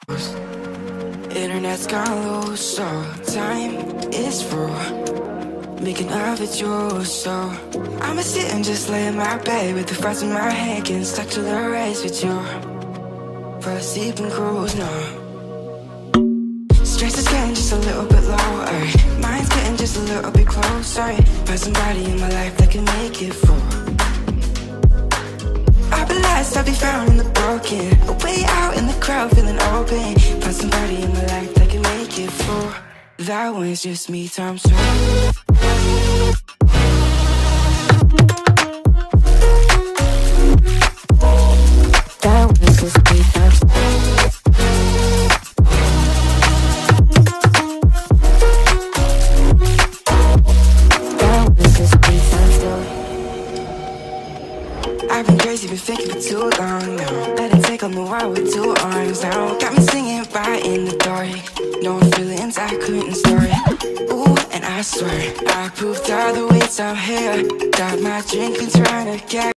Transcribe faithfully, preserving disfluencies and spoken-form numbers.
Internet's gone low, so time is for making of it yours. So I'ma sit and just lay in my bed with the frost in my hand, getting stuck to the race with you for a sleeping cruise. No, stress is getting just a little bit lower, mine's getting just a little bit closer. Find somebody in my life that can make it for. I'll be lost, I'll be found in the broken, way out in the crowd feeling open. Find somebody in my life that can make it for. That one's just me times two. That one's just me times two. That one's just me times two. I've been crazy, been thinking for too long now. Let it take on the world with two arms now. Got me singing right in the dark. No feelings I couldn't store it. Ooh, and I swear I proved all the ways I'm here. Got my drink and trying to get